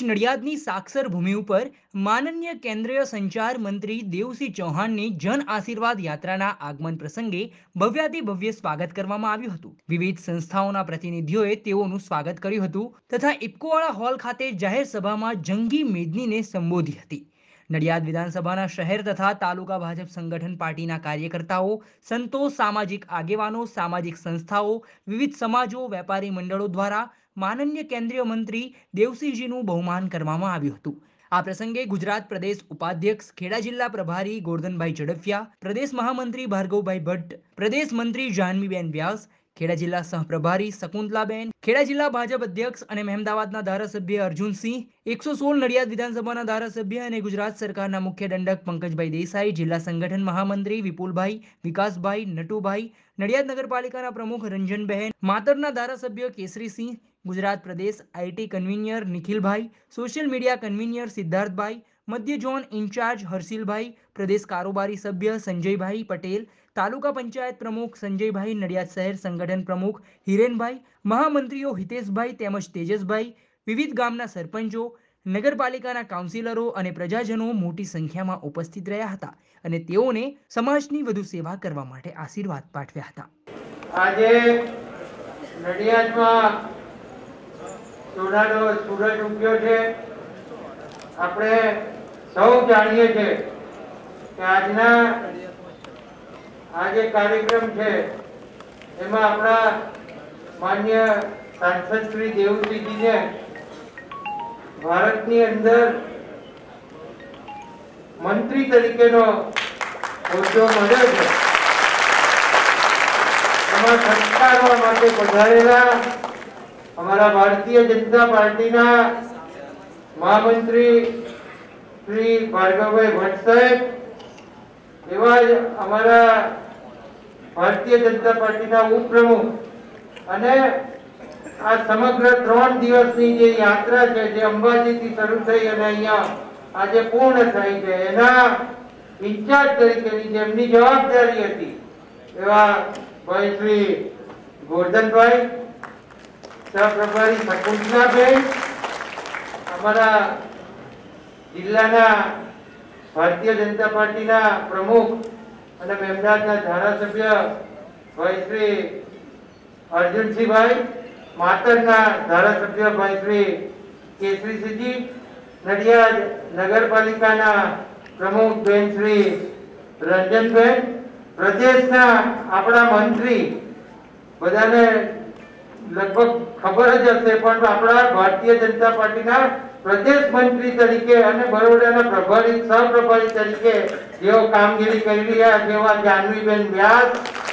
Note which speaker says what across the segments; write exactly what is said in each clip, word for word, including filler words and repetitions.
Speaker 1: નડિયાદની સાક્ષર ભૂમિ ઉપર માનનીય કેન્દ્રીય સંચાર મંત્રી દેવસિંહ ચૌહાણની જન આશીર્વાદ યાત્રાના આગમન પ્રસંગે ભવ્યાતિ ભવ્ય સ્વાગત કરવામાં આવ્યું હતું। વિવિધ સંસ્થાઓના પ્રતિનિધિઓએ તેઓનું સ્વાગત કર્યું હતું તથા ઇફકોવાળા હોલ ખાતે જાહેર સભામાં જંગી મેદનીને સંબોધી હતી। નડિયાદ વિધાનસભાના શહેર તથા તાલુકા ભાજપ સંગઠન પાર્ટીના કાર્યકર્તાઓ, સંતો, સામાજિક આગેવાનો, સામાજિક સંસ્થાઓ, વિવિધ સમાજો, વેપારી મંડળો દ્વારા માનનીય કેન્દ્રીય મંત્રી દેવસિંહજીનું બહુમાન કરવામાં આવ્યું હતું। આ પ્રસંગે ગુજરાત પ્રદેશ ઉપાધ્યક્ષ, ખેડા જિલ્લા પ્રભારી ગોરધનભાઈ ઝડફિયા, પ્રદેશ મહામંત્રી ભાર્ગવભાઈ ભટ્ટ, પ્રદેશ મંત્રી જાહ્નવીબેન વ્યાસ, ખેડા જિલ્લા સહપ્રભારી શકુંતલાબેન, ખેડા જિલ્લા ભાજપ અધ્યક્ષ અને મહેમદાવાદના ધારાસભ્ય અર્જુનસિંહ, એકસો સોળ નડિયાદ વિધાનસભાના ધારાસભ્ય અને ગુજરાત સરકારના મુખ્ય દંડક પંકજભાઈ દેસાઈ, જિલ્લા સંગઠન મહામંત્રી વિપુલભાઈ, વિકાસભાઈ, નટુભાઈ, નડિયાદ નગરપાલિકાના પ્રમુખ રંજનબહેન, માતરના ધારાસભ્ય કેસરીસિંહ, ગુજરાત પ્રદેશ IT convener Nikhilbhai, social media convener Siddharthbhai, મધ્ય ઝોન ઇન્ચાર્જ હર્ષિલભાઈ, પ્રદેશ કારોબારી સભ્ય સંજયભાઈ પટેલ, તાલુકા પંચાયત પ્રમુખ સંજયભાઈ, નડિયાદ શહેર સંગઠન પ્રમુખ હિરેનભાઈ, મહામંત્રીઓ હિતેશભાઈ તેમજ તેજસભાઈ, વિવિધ ગામના સરપંચો, નગરપાલિકાના કાઉન્સિલરો અને પ્રજાજનો મોટી સંખ્યામાં ઉપસ્થિત રહ્યા હતા અને તેઓને સમાજની વધુ સેવા કરવા માટે આશીર્વાદ પાઠવ્યા હતા।
Speaker 2: આજે નડિયાદમાં સોનાનો સૂરજ ઉગ્યો છે। આપણે સૌ જાણીએ છીએ કે આજના આ જે કાર્યક્રમ છે એમાં આપણા માન્ય સાંસદ શ્રી દેવસિંહજીને ભારતની અંદર મંત્રી તરીકેનો હોદ્દો મળ્યો છે। એમાં સત્કારવા માટે પધારેલા हमारा भारतीय जनता पार्टी ना महामंत्री श्री भार्गवभाई भट्ट साहेब एवं हमारा भारतीय जनता पार्टी ना उपप्रमुख अने आ समग्र त्रण दिवसनी जे यात्रा है जे अंबाजी थी शुरू थई अने अहींया आज पूर्ण थई छे एना इंचार्ज तरीकेनी जेमनी जवाबदारी हती एवा भाई श्री गोरधनभाई, प्रभारी શકુંતલાબેન, हमारा जिल्लाना भारतीय जनता पार्टी ना प्रमुख અને મહેમદાવાદના ધારાસભ્ય ભાઈ શ્રી અર્જુનસિંહ ભાઈ, માતરના ધારાસભ્ય ભાઈ શ્રી કેસરીસિંહજી, નડિયાદ નગરપાલિકાના પ્રમુખ બેન શ્રી રંજનબેન, પ્રદેશના આપણા મંત્રી બધાને लगभग खबर ज हशे पण आपणा भारतीय जनता पार्टीना प्रदेश मंत्री तरीके अने बरोडाना प्रभारी सहप्रभारी तरीके जेओ कामगीरी करी रह्या जेवा जाह्नवीबेन व्यास,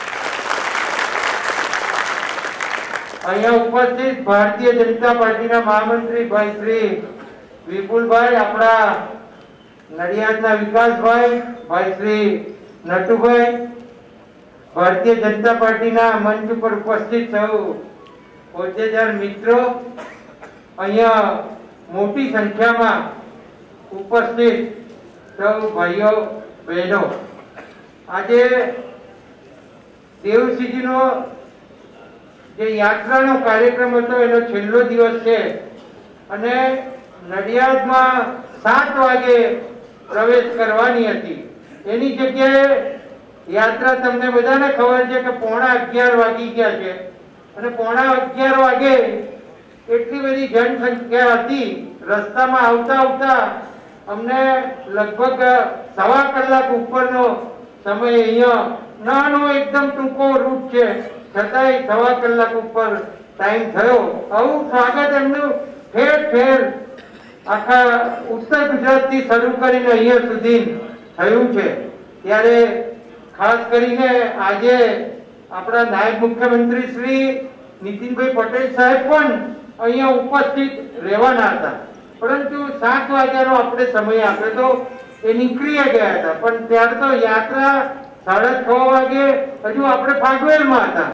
Speaker 2: अहींया उपस्थित भारतीय जनता पार्टीना महामंत्री भाई श्री विपुलभाई, आपणा नडियादना विकासभाई, भाई श्री नटुभाई, भारतीय जनता पार्टीना मंच पर उपस्थित सौ होद्देदार मित्रों, अहींया मोटी संख्या में उपस्थित सौ भाईओ बहनों, आजे देवसिंहजीनो जे यात्रानो कार्यक्रम हतो एनो छेल्लो दिवस छे अने नडियादमां सात वागे प्रवेश करवानी हती। एनी जग्याए यात्रा तमने बधाने खबर छे के पौणा अगियार वागी गया छे અને પોણા અગિયાર વાગે એટલી બધી જનસંખ્યા હતી। રસ્તામાં આવતા આવતા અમને લગભગ સવા કલાક ઉપરનો સમય અહીંયા નાનો એકદમ ટૂંકો રૂટ છે છતાંય સવા કલાક ઉપર ટાઈમ થયો। આવું સ્વાગત એમનું ઠેર ઠેર આખા ઉત્તર ગુજરાતથી શરૂ કરીને અહીંયા સુધી થયું છે। ત્યારે ખાસ કરીને આજે આપણા નાયબ મુખ્યમંत्री श्री નીતિનભાઈ પટેલ સાહેબ પણ અહીંયા ઉપસ્થિત રહેવાના હતા, પરંતુ સાત વાગ્યાનો આપણે સમય આપ્યો તો એ નીકળી ગયા હતા, પણ ત્યારે તો યાત્રા સાડા છ વાગે હજુ આપણે ફાગવેલમાં હતા।